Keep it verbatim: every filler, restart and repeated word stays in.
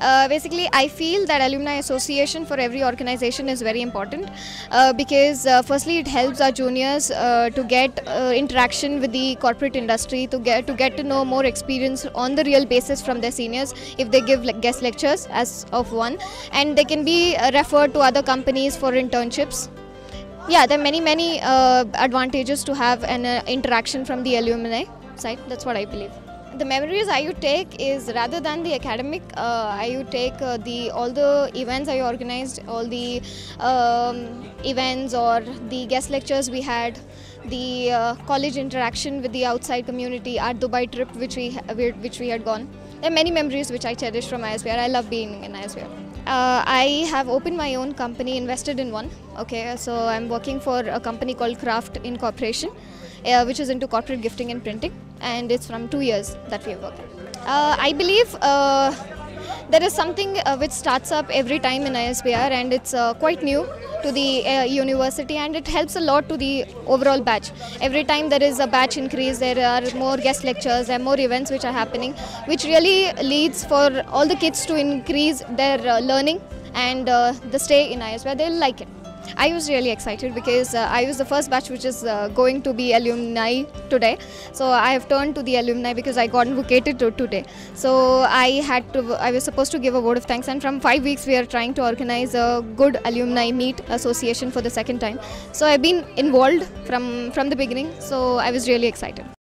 Uh, basically, I feel that alumni association for every organization is very important uh, because uh, firstly it helps our juniors uh, to get uh, interaction with the corporate industry, to get to get to know more experience on the real basis from their seniors if they give like, guest lectures as of one, and they can be uh, referred to other companies for internships. Yeah, there are many many uh, advantages to have an uh, interaction from the alumni side. That's what I believe. The memories I would take is, rather than the academic, uh, I would take uh, the all the events I organized, all the um, events or the guest lectures we had, the uh, college interaction with the outside community, our Dubai trip which we which we had gone. There are many memories which I cherish from I S B R. I love being in I S B R. Uh, I have opened my own company, invested in one. Okay, so I'm working for a company called Craft Incorporation, uh, which is into corporate gifting and printing, and it's from two years that we have worked. Uh, I believe uh, there is something uh, which starts up every time in I S B R, and it's uh, quite new to the uh, university, and it helps a lot to the overall batch. Every time there is a batch increase, there are more guest lectures, there are more events which are happening, which really leads for all the kids to increase their uh, learning and uh, the stay in I S B R. They'll like it. I was really excited because uh, I was the first batch which is uh, going to be alumni today. So I have turned to the alumni because I got vocated to today. So I had to, I was supposed to give a vote of thanks, and from five weeks we are trying to organize a good alumni meet association for the second time. So I've been involved from, from the beginning, so I was really excited.